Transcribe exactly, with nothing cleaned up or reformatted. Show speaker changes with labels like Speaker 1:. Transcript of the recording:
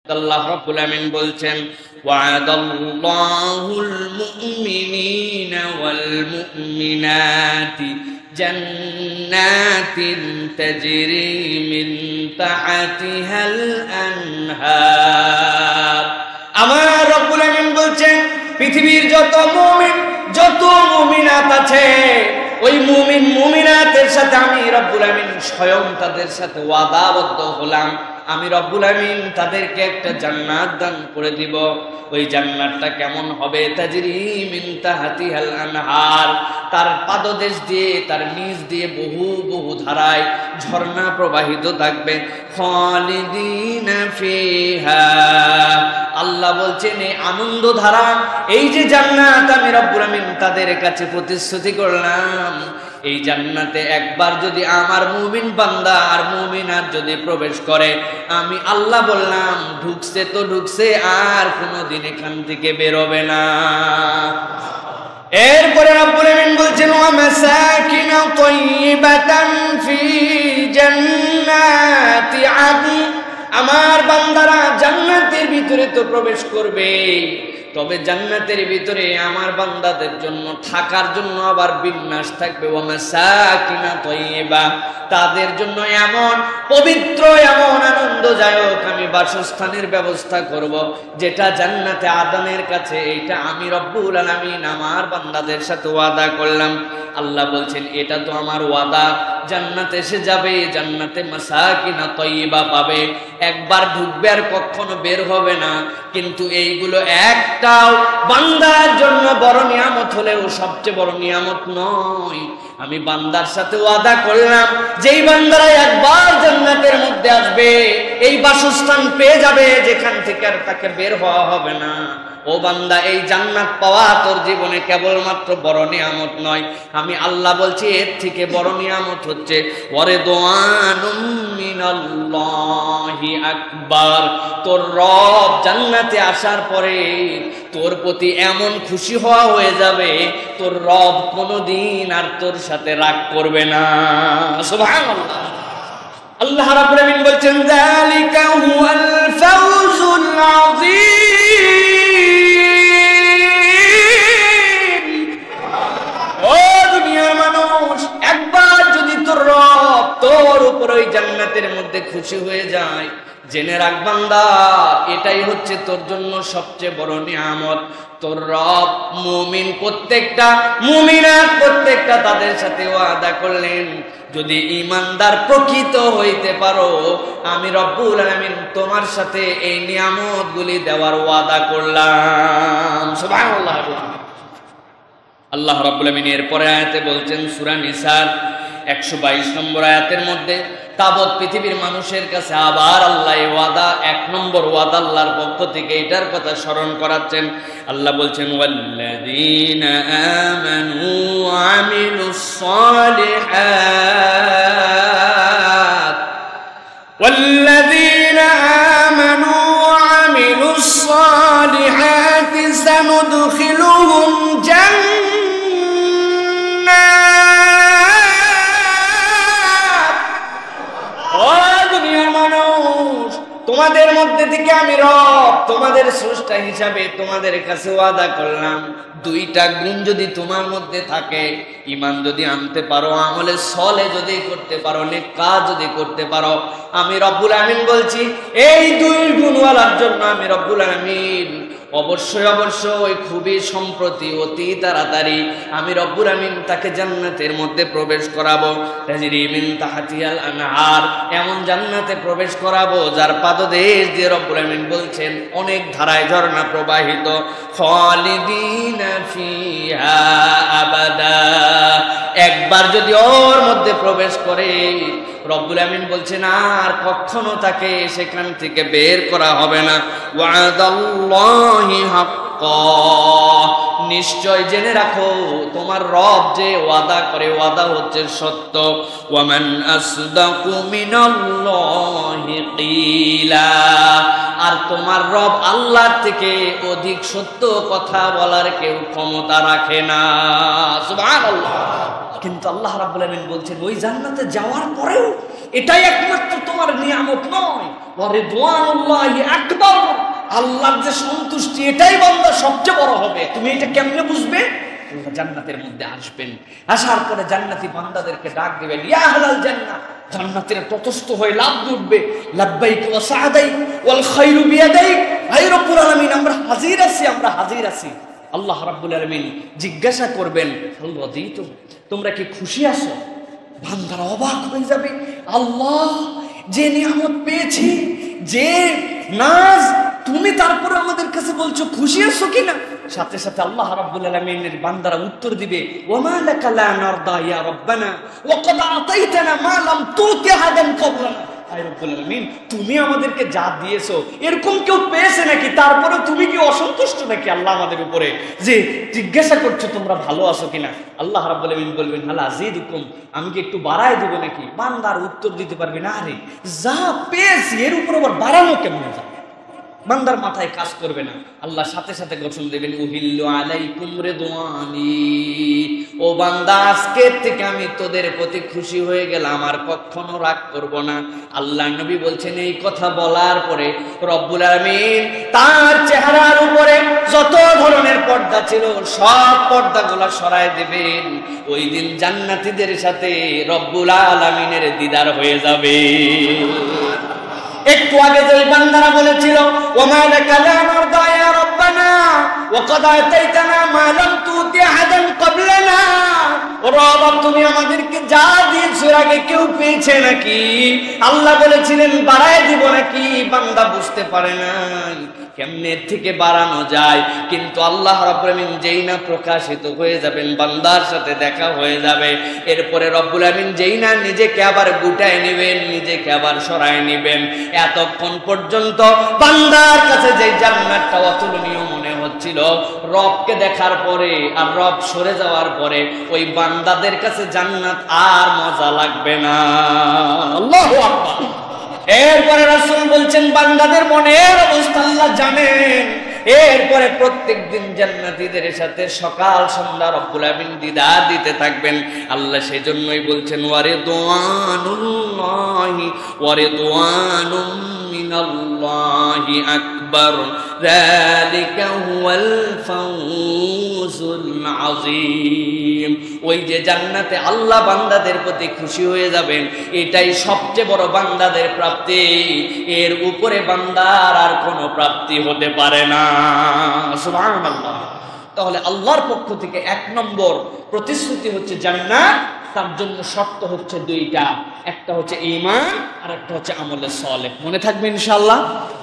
Speaker 1: আল্লাহ রাব্বুল আমিন বলছেন ওয়া'দাল্লাহুল মুমিনিনা ওয়াল মুমিনাতি জান্নাতিন তাজরি মিন তাহতিহাল আনহার। আমার রাব্বুল আমিন বলছেন পৃথিবীর যত মুমিন যত মুমিনাত আছে ওই মুমিন মুমিনাতের সাথে আমি রব্বুল আমিন স্বয়ং তাদের সাথে ওয়াদাবদ্ধ হলাম। আমি রব্বুল আমিন তাদেরকে একটা জান্নাত দান করে দিব। ওই জান্নাতটা কেমন হবে? তাজরি মিন তাহতিহাল আনহার, তার পাদদেশ দিয়ে তার নিচ দিয়ে বহু বহু ধারায় ঝর্ণা প্রবাহিত থাকবে। খালিদিনা ফিহা, আল্লাহ বলছেন এই আনন্দ ধারা, এই যে জান্নাত আমি রব্বুল আমিন তাদের কাছে প্রতিশ্রুতি করলাম, এই জান্নাতে একবার যদি আমার মুমিন বান্দা আর মুমিনাত যদি প্রবেশ করে, আমি আল্লাহ বললাম ঢুকছে তো ঢুকছে, আর কোনোদিন এখান থেকে বেরোবে না। এরপরে রব্বুল আমিন বলছেন ওয়া মাসাকিন তাইয়িবাতান ফি জান্নাতি আদন, আমার বান্দারা জান্নাতের ভিতরে তো প্রবেশ করবে, তবে জান্নাতের ভিতরে আমার বান্দাদের জন্য থাকার জন্য আবার বিন্যাস থাকবে। ওয়া মাসাকিন তাইয়িবা, তাদের জন্য এমন পবিত্র এমন আনন্দদায়ক আমি বাসস্থানের ব্যবস্থা করব, যেটা জান্নাতে আদনের কাছে। এইটা আমি রব্বুল আলামিন আমার বান্দাদের সাথে ওয়াদা করলাম। আল্লাহ বলছেন এটা তো আমার ওয়াদা, জান্নাতে এসে যাবে, জান্নাতে মাসাকিন তাইয়িবা পাবে, একবার ঢুকবে আর কখনো বের হবে না। কিন্তু এইগুলো একটাও বান্দার জন্য বড় নিয়ামত হলেও সবচেয়ে বড় নিয়ামত নয়। আমি বান্দার সাথে ওয়াদা করলাম যেই বান্দারা একবার জান্নাতের মধ্যে আসবে, এই বাসস্থান পেয়ে যাবে যেখান থেকে আর তাকে বের হওয়া হবে না। ও বান্দা, এই জান্নাত পাওয়া তোর জীবনে কেবলমাত্র বড় নিয়ামত নয়, আমি আল্লাহ বলছি এর থেকে বড় নিয়ামত হচ্ছে ওয়ারিদওয়ানুম মিনাল্লাহি আকবার। তোর রব জান্নাতে আসার পরে তোর প্রতি এমন খুশি হওয়া হয়ে যাবে, তোর রব কোনোদিন আর তোর সাথে রাগ করবে না। সুবহানাল্লাহ। আল্লাহ রাব্বুল আমিন বলছেন যালিকা হুয়াল ফাওজুল আযীম। ও দুনিয়ার মানুষ, একবার যদি তোর রব তোর উপর ওই জান্নাতের মধ্যে খুশি হয়ে যায়, জেনে রাখ বান্দা, এটাই হচ্ছে তোর জন্য সবচেয়ে বড় নিয়ামত। তোর রব মুমিন প্রত্যেকটা মুমিনাত প্রত্যেকটা তাদের সাথে ওয়াদা করলেন, যদি ঈমানদার প্রকৃত হইতে পারো, আমি রব্বুল আলামিন তোমার সাথে এই নিয়ামতগুলি দেওয়ার ওয়াদা করলাম। সুবহানাল্লাহ। আল্লাহ রাব্বুল আমিন এর পরে আয়াতে বলছেন সূরা নিসার একশো বাইশ নম্বর আয়াতের মধ্যে, তাবৎ পৃথিবীর মানুষের কাছে আবার আল্লাহ ওয়াদা, এক নম্বর ওয়াদা আল্লাহর পক্ষ থেকে এটার কথা স্মরণ করাচ্ছেন। আল্লাহ বলছেন ওয়াল্লাযীনা আমানু ওয়া আমিলুস সালিহাত ওয়াল্লাযীনা আমানু ওয়া আমিলুস সালিহাতি সানুদখিলুহুম জান্নাত। তোমাদের মধ্যে থেকে আমি রব তোমাদের স্রষ্টা হিসাবে তোমাদের কাছে ওয়াদা করলাম, দুইটা গুণ যদি তোমার মধ্যে থাকে, ঈমান যদি আনতে পারো, আমলে সলে যদি করতে পারো, নেক কাজ যদি করতে পারো, আমি রব্বুল আমিন বলছি এই দুই গুণওয়ালার জন্য আমি রব্বুল আমিন অবশ্যই অবশ্যই খুবই সম্প্রতি অতি তাড়াতাড়ি আমি রব্বুল আমিন তাকে জান্নাতের মধ্যে প্রবেশ করাবো। তাজরি মিন তাহতিহাল আনহার, এমন জান্নাতে প্রবেশ করাবো যার পাদদেশ দিয়ে রব্বুল আমিন বলছেন অনেক ধারায় ঝর্ণা প্রবাহিত। খালিদিনা ফিহা আবাদা, একবার যদি ওর মধ্যে প্রবেশ করে রব্বুল আমিন বলছেন আর কখনো তাকে সেখান থেকে বের করা হবে না। ওয়াদাল্লাহি হাক্কা, নিশ্চয় জেনে রাখো তোমার রব যে ওয়াদা করে ওয়াদা হচ্ছে সত্য। ওয়ামান আসদাকু মিনাল্লাহি কিলা, আর তোমার রব আল্লাহ থেকে অধিক সত্য কথা বলার কেউ ক্ষমতা রাখে না। সুবহানাল্লাহ। কিন্তু আল্লাহ রাব্বুল আমিন বলছেন ওই জান্নাতে যাওয়ার পরেও এটাই একমাত্র তোমার নিয়ামত নয়, ওয়া রিদওয়ানুল্লাহি আকবার, আল্লাহর যে সন্তুষ্টি এটাই বান্দা সবচেয়ে বড় হবে। তুমি এটা কেমনে বুঝবে? জান্নাতের মধ্যে আসবেন, আসার পরে জান্নাতি বান্দাদেরকে ডাক দিবেন, ইয়া আহলাল জান্নাহ, জান্নাতের তটস্থ হয়ে লাভ উঠবে, লাব্বাইক ওয়া সাআদাইক ওয়াল খায়রু বিয়াদাইক, হে রব্বুল আলামিন আমরা হাজির আছি, আমরা হাজির আছি। আল্লাহ রাব্বুল আলামিন জিজ্ঞাসা করবেন, হাল রাদিতুম, তোমরা কি খুশি আছো? বান্দারা অবাক হয়ে যাবে, আল্লাহ যে নিয়ামত পেয়েছি, যে নাজ, তুমি তারপরে আমাদের কাছে বলছো খুশি আছো কিনা? সাথে সাথে আল্লাহ রাব্বুল আলামিনের বান্দারা উত্তর দিবে, ওয়ামা লাকা লা নারদা ইয়া রাব্বানা ওয়া ক্বাদ আতাইতানা মা লাম তুতি আহাদান ক্বাবলানা। আয় রব্বুল আলামিন, তুমি আমাদেরকে যা দিয়েছো এরকম কেউ পেয়েছে নাকি? তারপরে তুমি কি অসন্তুষ্ট নাকি আল্লাহ আমাদের উপরে, যে জিজ্ঞাসা করছো তোমরা ভালো আছো কিনা? আল্লাহ রাব্বুল আলামিন বলবেন, হাল আযীদুকুম, আমি কি একটু বাড়ায় দেব নাকি? বান্দার উত্তর দিতে পারবে না, আরে যা পেয়েছি এর উপর আবার বাড়ানো কেমন যায়? বান্দার মাথায় কাজ করবে না। আল্লাহ সাথে সাথে ঘোষণা দেবেন, উহিল্লু আলাইকুম রিদওয়ানি, ও বান্দা আজকে থেকে আমি তোদের প্রতি খুশি হয়ে গেলাম, আর কখনো রাগ করব না। আল্লাহ নবী বলছেন, এই কথা বলার পরে রব্বুল আলামিন তার চেহারার উপরে যত ধরনের পর্দা ছিল সব পর্দাগুলো সরায় দেবেন। ওই দিন জান্নাতীদের সাথে রব্বুল আলামিনের দিদার হয়ে যাবে। একটু আগে যে বান্দারা বলেছিল, ওমা লাকা লা নারদা ইয়া রাব্বানা ওয়া ক্বাদ আতাইতানা মা লাম তুতি আহাদান ক্বাবলানা, ও রব তুমি আমাদেরকে যা দিয়েছো আগে কেউ পেয়েছে নাকি? আল্লাহ বলেছিলেন বাড়ায় দিব নাকি? বান্দা বুঝতে পারে না কেমনে থেকে বাড়ানো যায়, কিন্তু আল্লাহ রাব্বুল আমিন যেই না প্রকাশিত হয়ে যাবেন, বান্দার সাথে দেখা হয়ে যাবে, এরপরে রব্বুল আমিন যেই না নিজেকে আবার গুটায় নেবেন, নিজেকে আবার সরায় নেবেন, এতক্ষণ পর্যন্ত বান্দার কাছে যে জান্নাতটা অতুলনীয় মনে হচ্ছিল, রবকে দেখার পরে আর রব সরে যাওয়ার পরে ওই বান্দাদের কাছে জান্নাত আর মজা লাগবে না। আল্লাহু আকবার। এরপরে রাসূল বলছেন, বান্দাদের মনের অবস্থা আল্লাহ জানেন। এরপরে প্রত্যেক দিন জান্নাতীদের সাথে সকাল সন্ধ্যা রব্বুল আমিন দিদার দিতে থাকবেন। আল্লাহ সেজন্যই বলছেন, ওয়া রিদওয়ানুল্লাহি ওয়া রিদওয়ানুম মিনাল্লাহি আকবার, যালিকা হুয়াল ফাওজুল আযীম। ওই যে জান্নাতে আল্লাহ বান্দাদের প্রতি খুশি হয়ে যাবেন, এটাই সবচেয়ে বড় বান্দাদের প্রাপ্তি। এর উপরে বান্দার আর কোনো প্রাপ্তি হতে পারে না। সুবহানাল্লাহ। তাহলে আল্লাহর পক্ষ থেকে এক নম্বর প্রতিশ্রুতি হচ্ছে জান্নাত, তার জন্য শর্ত হচ্ছে দুইটা, একটা হচ্ছে ঈমান আর একটা হচ্ছে আমলে সালেহ। মনে থাকবে ইনশাআল্লাহ।